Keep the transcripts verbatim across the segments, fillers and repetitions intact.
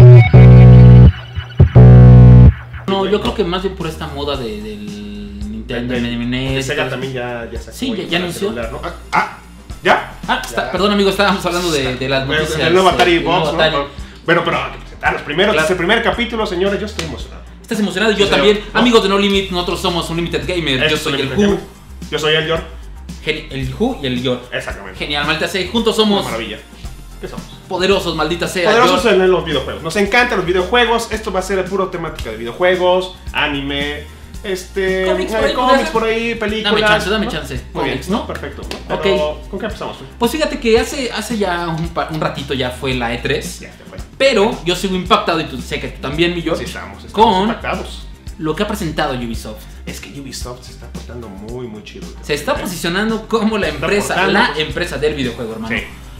No, yo creo que más bien por esta moda de, del Nintendo, de, de, de Sega también ya, ya sacó. Sí, ya, ya anunció. Celular, ¿no? Ah, ah, ¿ya? Ah, está, ya. Perdón amigo, estábamos hablando de, de las noticias. Del nuevo Atari Box, ¿no? Atari. Bueno, pero hay que presentarlos primero. Claro. Este es el primer capítulo, señores, yo estoy emocionado. Estás emocionado y yo sí, también. ¿No? Amigos de No Limit, nosotros somos Unlimited Gamer. Eso, yo soy el Who. Yo soy el Yor. El Who y el Yor. Exactamente. Genial, maldita sea. Juntos somos. Una maravilla. ¿Qué somos? Poderosos, maldita sea. Poderosos George. En los videojuegos. Nos encantan los videojuegos. Esto va a ser puro temática de videojuegos, anime, este, cómics eh, por ahí, cómics por ahí, películas. Dame chance, dame ¿no? chance. Muy bien, ¿no? ¿no? Perfecto. Pero, okay. ¿Con qué empezamos? Pues fíjate que hace, hace ya un, un ratito ya fue la E tres. Ya te fue. Pero yo sigo impactado y tú sé que tú también, mi George. Sí, estamos, estamos con impactados. Lo que ha presentado Ubisoft. Es que Ubisoft se está portando muy, muy chido. Se está ¿eh? posicionando como la empresa, la empresa del videojuego, hermano. Sí.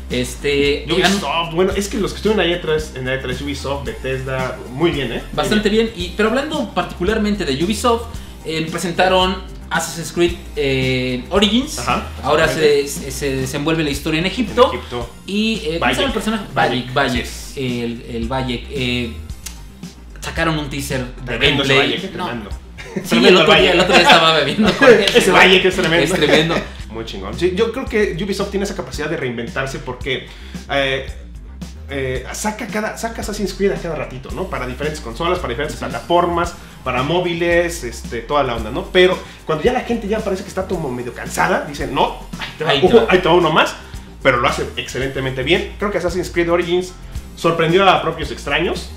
Este, Ubisoft, bueno, es que los que estuvieron en la E tres, en la E tres, Ubisoft, Bethesda, muy bien, ¿eh? Muy bastante bien. bien. Y, pero hablando particularmente de Ubisoft, eh, presentaron Assassin's Creed eh, Origins. Ajá, ahora se, se desenvuelve la historia en Egipto. En Egipto. Y eh, ¿cómo se llama el personaje? Bayek, Bayek, el, el Bayek. Eh, sacaron un teaser de tremendo gameplay. Bayek, no. tremendo. Sí, el otro, día, el otro día estaba bebiendo con él. Ese Bayek es tremendo. Es tremendo. Muy chingón. Sí, yo creo que Ubisoft tiene esa capacidad de reinventarse porque eh, eh, saca, cada, saca Assassin's Creed a cada ratito, ¿no? Para diferentes consolas, para diferentes sí. plataformas, para móviles, este, toda la onda, ¿no? Pero cuando ya la gente ya parece que está como medio cansada, dicen, no, ahí te va, ahí te va. Uh, ahí te va uno más, pero lo hace excelentemente bien. Creo que Assassin's Creed Origins sorprendió a propios extraños.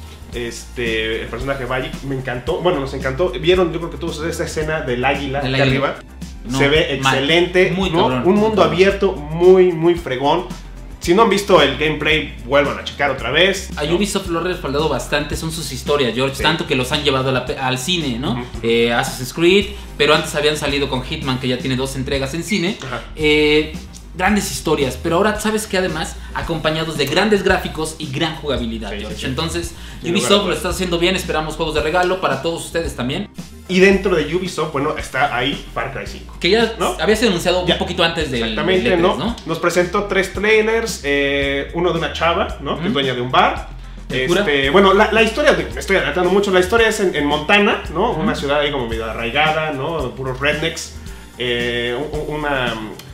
Este, el personaje Bayek me encantó, bueno, nos encantó. Vieron, yo creo que todos esa escena del águila de arriba. No, se ve excelente, muy ¿no? cabrón, un mundo cabrón. abierto muy, muy fregón. Si no han visto el gameplay, vuelvan a checar otra vez. A ¿no? Ubisoft lo ha respaldado bastante, son sus historias, George, sí. tanto que los han llevado a la, al cine, ¿no? Uh-huh. eh, Assassin's Creed, pero antes habían salido con Hitman, que ya tiene dos entregas en cine. Eh, grandes historias, pero ahora sabes que además acompañados de grandes gráficos y gran jugabilidad, sí, George. Sí, sí. Entonces, sí, Ubisoft lo está haciendo bien, esperamos juegos de regalo para todos ustedes también. Y dentro de Ubisoft, bueno, está ahí Far Cry cinco. Que ya ¿no? había sido anunciado ya. un poquito antes del Exactamente, del E tres, ¿no? ¿no? Nos presentó tres trailers, eh, uno de una chava, ¿no? Mm. Que es dueña de un bar. Este, bueno, la, la historia, me estoy adelantando mucho, la historia es en, en Montana, ¿no? Mm. Una ciudad ahí como medio arraigada, ¿no? Puros rednecks. Eh, una...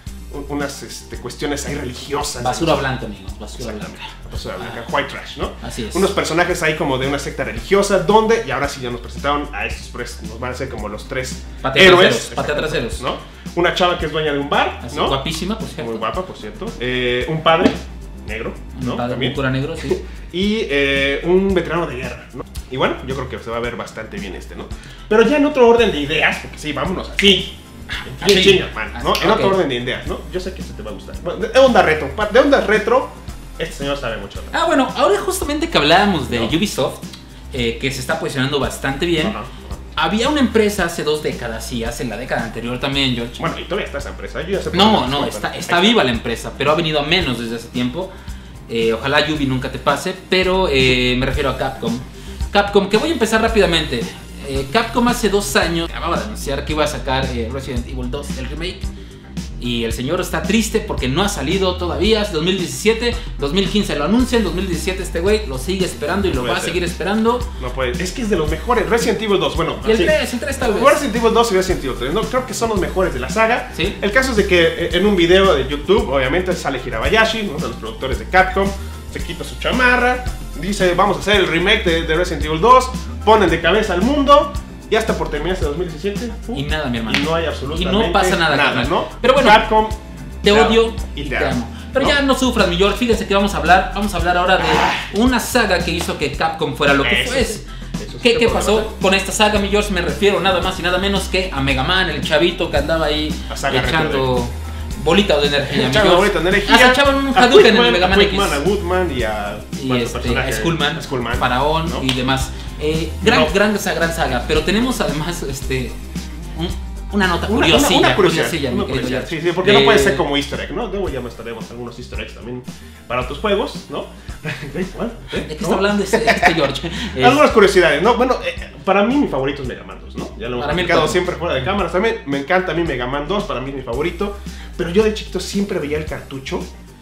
unas este, cuestiones ahí religiosas. Basura blanca, amigos, basura blanca. Basura blanca, ah. white trash, ¿no? Así es. Unos personajes ahí como de una secta religiosa, donde, y ahora sí ya nos presentaron a estos, pues, nos van a ser como los tres Patea héroes. Patea traseros, ¿no? Una chava que es dueña de un bar, así, ¿no? Guapísima, por cierto. Muy guapa, por cierto. Eh, un padre negro, un ¿no? Padre, También. Un cura negro, sí. Y eh, un veterano de guerra, ¿no? Y bueno, yo creo que se va a ver bastante bien este, ¿no? Pero ya en otro orden de ideas, porque sí, vámonos así. Bien chinga, man, ¿no? En otro orden de ideas, ¿no? Yo sé que este te va a gustar. Bueno, de onda retro, de onda retro, este señor sabe mucho. ¿no? Ah, bueno, ahora justamente que hablábamos de ¿no? Ubisoft, eh, que se está posicionando bastante bien. Uh-huh, uh-huh. Había una empresa hace dos décadas, sí, hace la década anterior también, George. Bueno, y todavía está esa empresa. Yo ya sé no, no, está, está viva la empresa, pero ha venido a menos desde hace tiempo. Eh, ojalá Ubi nunca te pase, pero eh, me refiero a Capcom. Capcom, que voy a empezar rápidamente. Eh, Capcom hace dos años acababa de anunciar que iba a sacar eh, Resident Evil dos, el remake. Y el señor está triste porque no ha salido todavía. Es dos mil diecisiete, dos mil quince lo anuncian, dos mil diecisiete este güey lo sigue esperando y lo va a seguir esperando. No puede, es que es de los mejores. Resident Evil dos, bueno. Y el así, tres, el tres tal vez. Resident Evil dos y Resident Evil tres, no, creo que son los mejores de la saga. ¿Sí? El caso es de que en un video de YouTube, obviamente sale Hirabayashi, uno de los productores de Capcom, se quita su chamarra, dice vamos a hacer el remake de, de Resident Evil dos, ponen de cabeza al mundo. Ya está por terminar este dos mil diecisiete. Uh, y nada, mi hermano. Y no hay absolutamente Y no pasa nada, nada ¿no? Pero bueno, Capcom, te odio y te, te amo. amo. Pero ¿no? ya no sufras, mi George. Fíjense que vamos a hablar. Vamos a hablar ahora de una saga que hizo que Capcom fuera lo que eso, fue. Eso ¿Qué, sí ¿qué pasó con esta saga, mi George? Me refiero nada más y nada menos que a Mega Man, el chavito que andaba ahí echando bolita de energía. Echando bolita de energía. Hasta echaban un Hadouken en el Mega Man X. A Woodman y a, y este, a Skullman, Skullman, Faraón, ¿no? Y demás. Eh, gran, no. gran, gran, gran saga, pero tenemos además este, un, una nota una, curiosilla. Una, una curiosidad, curiosilla, una curiosidad. Sí, sí, porque eh, no puede ser como easter egg, ¿no? Luego ya mostraremos algunos easter eggs también para otros juegos, ¿no? ¿De qué está hablando este, este George? Es... Algunas curiosidades, ¿no? Bueno, eh, para mí mi favorito es Mega Man dos, ¿no? Ya lo hemos explicado siempre fuera de cámaras también. Me encanta a mí Mega Man dos, para mí es mi favorito. Pero yo de chiquito siempre veía el cartucho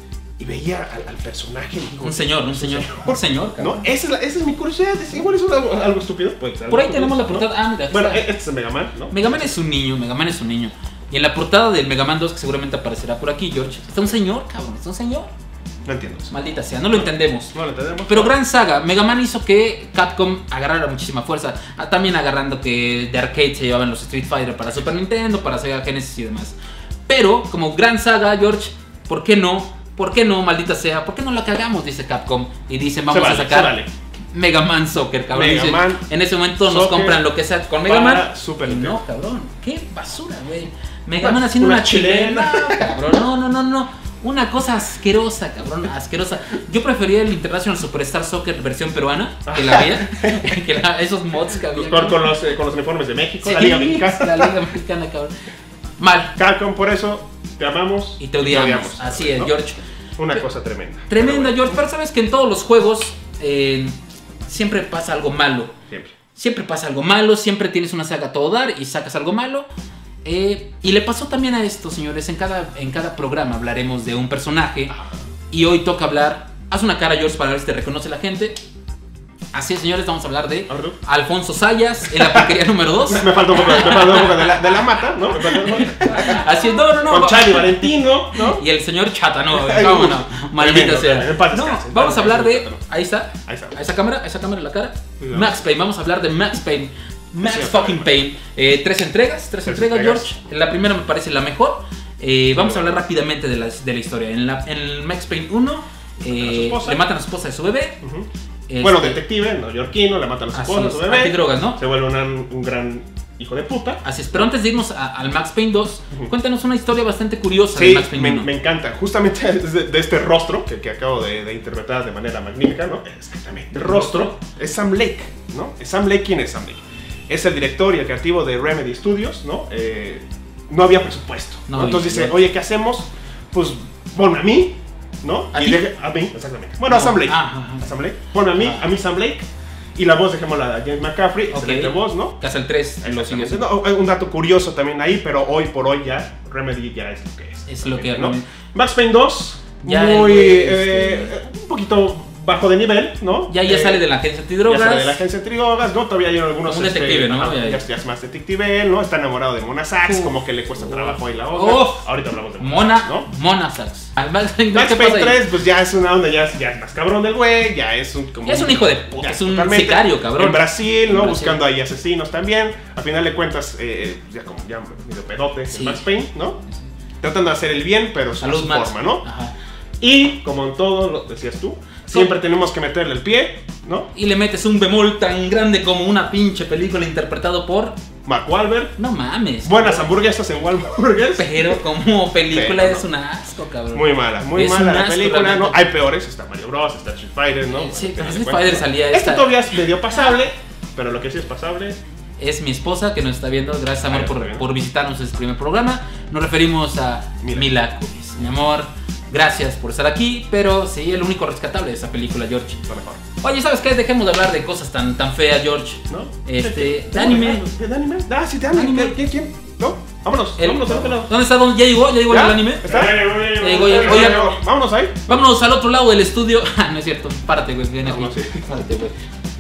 y veía al, al personaje. Digo, un señor, un señor, señor. Un señor, cabrón. No, esa es, la, esa es mi curiosidad. Es, igual es algo, algo estúpido. Pues, algo por ahí estúpido, tenemos la portada. ¿no? Ah, mira. Bueno, está. este es el Mega Man, ¿no? Mega Man es un niño, Mega Man es un niño. Y en la portada del Mega Man dos, que seguramente aparecerá por aquí, George, está un señor, cabrón, está un señor. No entiendo eso. Maldita sea, no lo entendemos. No lo entendemos. Pero gran saga, Mega Man hizo que Capcom agarrara muchísima fuerza. Ah, también agarrando que de arcade se llevaban los Street Fighter para Super Nintendo, para Sega Genesis y demás. Pero, como gran saga, George, ¿por qué no? ¿Por qué no, maldita sea? ¿Por qué no la cagamos? Dice Capcom. Y dicen, vamos vale, a sacar vale. Mega Man Soccer, cabrón. Mega Dicen, Man en ese momento nos Soccer compran lo que sea con Mega Man. Super y Nintendo. no, cabrón. Qué basura, güey. Mega Una- Man haciendo una una, chilena. chilena. Cabrón, no, no, no, no. Una cosa asquerosa, cabrón, asquerosa. Yo prefería el International Superstar Soccer versión peruana, que la había, que la, esos mods que había. Con, con, los, eh, con los uniformes de México, Sí, la Liga Mexicana. La Liga Mexicana, cabrón. Mal. Capcom, por eso te amamos Y te odiamos. Así es, ¿no? George. Una cosa tremenda. Tremenda, Pero bueno, George. Pero sabes que en todos los juegos eh, siempre pasa algo malo. Siempre. Siempre pasa algo malo, siempre tienes una saga a todo dar y sacas algo malo. Eh, y le pasó también a esto, señores. En cada, en cada programa hablaremos de un personaje. Y hoy toca hablar. Haz una cara, George, para ver si te reconoce la gente. Así es, señores, vamos a hablar de A ver, tú. Alfonso Sayas en la porquería número dos. Me falta un poco, me falta un poco de, la, de la mata, ¿no? Me falta un poco. Así es, no, no, no. Con va- Chani Valentino, ¿no? Y el señor Chata, no, Ay, cómo uy, no, maldita tremendo, sea. tremendo. En paz No, descanse, en vamos paz a hablar de. descanse, Ahí está. Ahí está. A esa cámara, a esa cámara en la cara. Cuidado. Max Payne, vamos a hablar de Max Payne. Max Sí, fucking sí. Payne. Eh, tres entregas, tres, Tres entregas, entregas. George. La primera me parece la mejor. Eh, vamos a hablar rápidamente de la, de la historia. En, la, en el Max Payne uno, eh, esposa. le matan a su esposa de su bebé. Ujú. Este, Bueno, detective, neoyorquino, le matan a su así esposa, a es, su bebé. antidrogas, ¿no? Se vuelve un, un gran hijo de puta. Así es, pero antes de irnos a- al Max Payne dos, Ujú. cuéntanos una historia bastante curiosa Sí, de Max Payne me, uno. me encanta. Justamente es de, de este rostro que, que acabo de, de interpretar de manera magnífica, ¿no? Exactamente. El rostro es Sam Lake, ¿no? Sam Lake, ¿quién es Sam Lake? Es el director y el creativo de Remedy Studios, ¿no? Eh, no había presupuesto, ¿no? No, Entonces y- dice, oye, ¿qué hacemos? Pues ponme a mí, ¿no? ¿A y ti? deje- a mí, exactamente. Bueno, a No, Sam Lake. ah, ajá. A Sam Lake. Ponme a mí, Ah. a mí Sam Lake. Y la voz dejémosla a James McCaffrey, Ok. excelente voz, ¿no? Que hace el tres, lo sigue Exactamente. haciendo. No, un dato curioso también ahí, pero hoy por hoy ya Remedy ya es lo que es. Es lo que ¿no? Remedy- Max Payne dos, Ya muy el güey, eh, un poquito bajo de nivel, ¿no? Ya, ya Eh, sale de la agencia ya antidrogas. sale de la agencia de antidrogas, ¿no? Todavía hay algunos. Como un detective, ¿no? ajá, Ya, ya, ya. ya es más detective, ¿no? Está enamorado de Mona Sachs, Uf. como que le cuesta Uf. trabajo ahí la otra. Uf. Ahorita hablamos de Mona, Sachs, ¿no? Mona Sachs. Al Max Payne, Max ¿qué Payne pasa ahí? tres, pues ya es una onda, ya es, ya es más cabrón del güey, ya es un... Como Ya es un hijo de puta, ya, es un totalmente. sicario, cabrón. En Brasil, En ¿no? Brasil. Buscando ahí asesinos también. A final de cuentas, eh, ya como ya medio pedote, Sí. el Max Payne, ¿no? Tratando de hacer el bien, pero a Salud, su Max. forma, ¿no? Ajá. Y, como en todo, lo decías tú, siempre tenemos que meterle el pie, ¿no? Y le metes un bemol tan grande como una pinche película interpretado por. Mark Wahlberg. No mames. Buenas hamburguesas en Wahlburgers. Pero como película Pero, es no. un asco, cabrón. Muy mala, muy Es mala un la asco, película, realmente. ¿no? Hay peores, está Mario Bros, está Street Fighter, ¿no? Eh, sí, pero Bueno, Street bueno, Fighter bueno. salía Este esta- todavía es medio pasable, pero lo que sí es pasable. Es mi esposa que nos está viendo. Gracias, amor, Ah, por, está bien. por visitarnos en este primer programa. Nos referimos a Mila. Mila Kunis. Mi amor, gracias por estar aquí. Pero sí, el único rescatable de esa película, George. Lo mejor. Oye, ¿sabes qué? Dejemos de hablar de cosas tan, tan feas, George. ¿No? Este, de anime. ¿De anime? Ah, sí, de anime. Anime. ¿Quién? ¿Quién? ¿No? Vámonos, El- vámonos al otro lado. ¿Dónde está? ¿Dónde- ¿Ya llegó? ¿Ya llegó ¿Ya? el anime? ¿Está? Ya llegó, ya- oye, vámonos ahí. Vámonos al otro lado del estudio. Ah, no es cierto. Párate, güey. Viene aquí. Vámonos, sí. Párate, güey.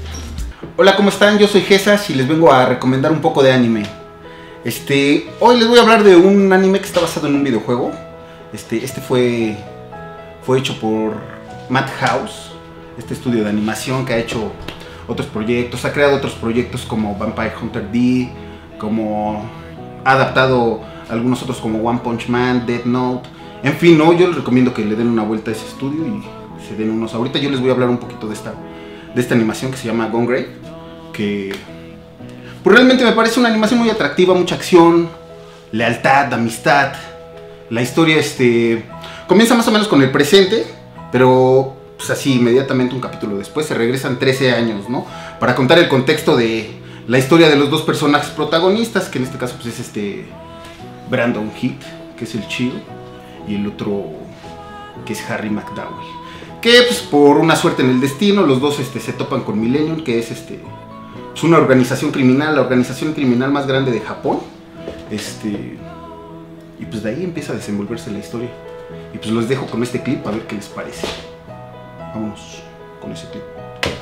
Hola, ¿cómo están? Yo soy Jesas y les vengo a recomendar un poco de anime. Este, hoy les voy a hablar de un anime que está basado en un videojuego. Este, este fue, fue hecho por Madhouse, este estudio de animación que ha hecho otros proyectos, ha creado otros proyectos como Vampire Hunter D, como ha adaptado algunos otros como One Punch Man, Death Note. En fin, no, yo les recomiendo que le den una vuelta a ese estudio y se den unos. Ahorita yo les voy a hablar un poquito de esta, de esta animación que se llama Gone Grave, que pues realmente me parece una animación muy atractiva, mucha acción, lealtad, amistad. La historia este comienza más o menos con el presente, pero pues así inmediatamente un capítulo después se regresan trece años, ¿no? Para contar el contexto de la historia de los dos personajes protagonistas, que en este caso pues es este Brandon Heath, que es el chido, y el otro que es Harry McDowell, que pues por una suerte en el destino los dos este, se topan con Millennium, que es este pues, una organización criminal, la organización criminal más grande de Japón, este y pues de ahí empieza a desenvolverse la historia. Y pues los dejo con este clip a ver qué les parece. Vámonos con ese clip.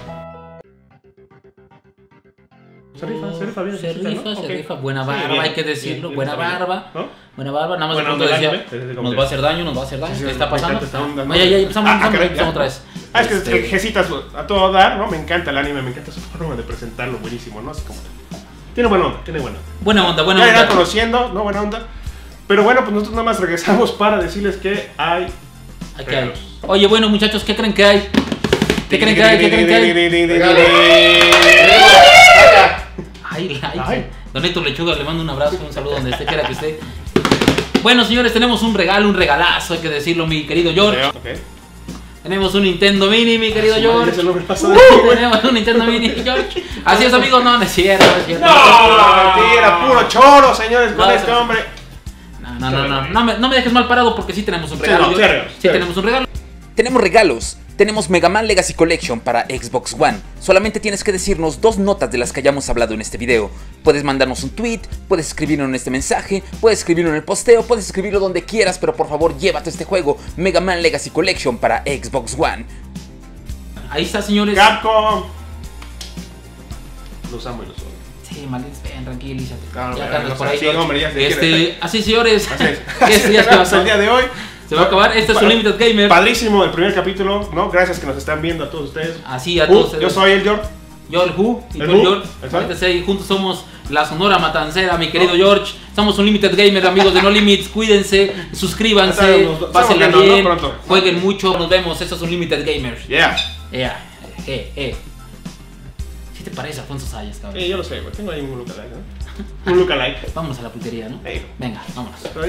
Se rifa, se rifa bien. Se chica, rifa, ¿no? se Ok. rifa. Buena Sí, barba, bien, hay que decirlo. bien, buena bien, barba. ¿no? Buena barba. Nada más de Buena pronto onda decía, del anime, desde nos va a hacer daño, nos va a hacer daño. Sí, ¿Qué sí, está me pasando? encanta esta onda, ¿no? Ya, ya, ya, empezamos, Ah, empezamos, caray, empezamos ya. otra vez. Ah, es que Este, Jesitas a todo dar, ¿no? Me encanta el anime, me encanta su forma de presentarlo, buenísimo, ¿no? Así como... Tiene buena onda, tiene buena onda. Buena onda, buena Ya irán onda. conociendo, ¿no? Buena onda. Pero bueno, pues nosotros nada más regresamos para decirles que hay... Aquí hay. Oye, bueno, muchachos, ¿qué creen que hay? ¿Qué creen que hay? ¿Qué creen que hay? Ay, ay, Ay. Don Héctor Lechuga, le mando un abrazo, un saludo donde esté, quiera que esté. Bueno, señores, tenemos un regalo, un regalazo, hay que decirlo, mi querido George. Ok. Tenemos un Nintendo Mini, mi querido George. Ese no me pasa de Uh, güey. tenemos un Nintendo Mini, George. Así es, amigos, no, no es cierto, no es cierto. No, mentira, puro choro, señores, con No, este no. hombre. No, no, no, no, no me, no me dejes mal parado porque sí tenemos un Sí, regalo. no, George. serio, Sí serio. tenemos un regalo. Tenemos regalos. Tenemos Mega Man Legacy Collection para Xbox One. Solamente tienes que decirnos dos notas de las que hayamos hablado en este video. Puedes mandarnos un tweet, puedes escribirlo en este mensaje, puedes escribirlo en el posteo, puedes escribirlo donde quieras, pero por favor llévate este juego, Mega Man Legacy Collection para Xbox One. Ahí está, señores. Capcom. Los amo y los odio. Sí, maldito, ven, tranquilízate. Claro, Ya no, cargas no, por no, ahí. sí, George. hombre, ya se Este, quiere. así, señores. Así es. Este ya se Hasta el día de hoy. Se va a acabar. Este es un Limited Gamer. Padrísimo el primer capítulo, ¿no? Gracias que nos están viendo a todos ustedes. Así a Uh, todos. yo soy el George. Yo el Who y El tú el Who, George. exacto. Métese y juntos somos la Sonora Matancera, mi querido George. Somos un Limited Gamer, amigos de No Limits. Cuídense, suscríbanse, Ya estamos- estamos pásenla viendo, ¿no? bien, Pronto. jueguen mucho. Nos vemos. Estos son Limited Gamers. Yeah. Eh, eh, eh. ¿Qué te parece, Alfonso Sayas, cabrón? Eh, yo lo sé, güey. Tengo ahí un lookalike, ¿no? Un lookalike. Vámonos a la putería, ¿no? Ey. Venga, vámonos.